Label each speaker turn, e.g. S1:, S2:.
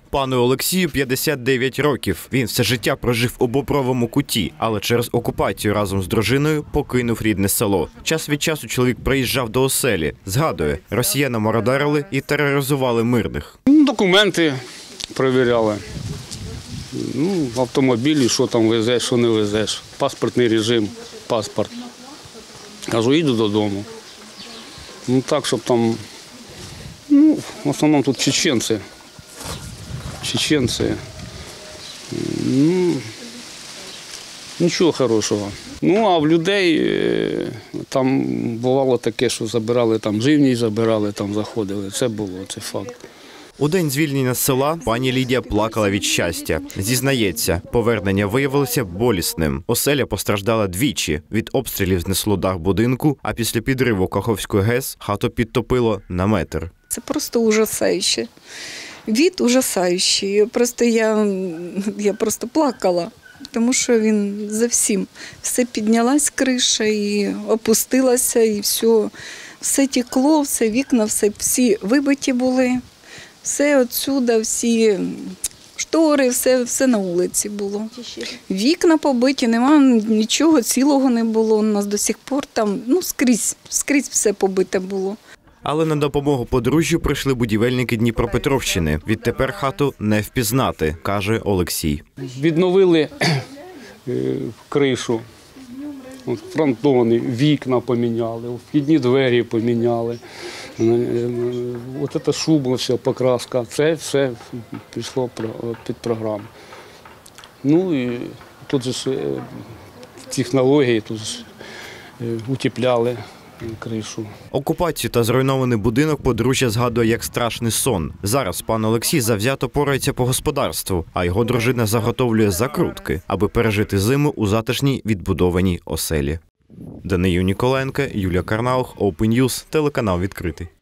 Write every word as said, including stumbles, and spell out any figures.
S1: Пану Олексію п'ятдесят дев'ять років. Він все життя прожив у Бобровому Куті, але через окупацію разом з дружиною покинув рідне село. Час від часу чоловік приїжджав до оселі. Згадує, росіяни мародерили і тероризували мирних.
S2: Документи перевіряли. Ну, автомобілі, що там везеш, що не везеш. Паспортний режим, паспорт. Кажу, їду додому. Ну так, щоб там, ну, в основному тут чеченці. Чеченці. Ну, нічого хорошого. Ну, а в людей там бувало таке, що забирали, там живність забирали, там заходили. Це було, це факт.
S1: У день звільнення з села пані Лідія плакала від щастя. Зізнається, повернення виявилося болісним. Оселя постраждала двічі. Від обстрілів знесло дах будинку, а після підриву Каховської ГЕС хату підтопило на метр.
S3: Це просто ужасающе. Від ужасаючий. Просто я, я просто плакала, тому що він за всім. Все піднялась криша і опустилася, і все, все текло, все вікна, все, всі вибиті були. Все отсюда, всі штори, все, все на вулиці було. Вікна побиті, немає нічого цілого не було. У нас до сих пор там, ну, скрізь, скрізь все побите було.
S1: Але на допомогу подружжю прийшли будівельники Дніпропетровщини. Відтепер хату не впізнати, каже Олексій.
S2: Відновили кришу, фронтони, вікна поміняли, вхідні двері поміняли. Ось ця шуба, вся покраска, це все пішло під програму. Ну і тут же технології, тут ж утепляли кришу.
S1: Окупацію та зруйнований будинок подружжя згадує як страшний сон. Зараз пан Олексій завзято порається по господарству, а його дружина заготовлює закрутки, аби пережити зиму у затишній відбудованій оселі. Даниїл Ніколаєнко, Юлія Карнаух, Open News, телеканал «Відкритий».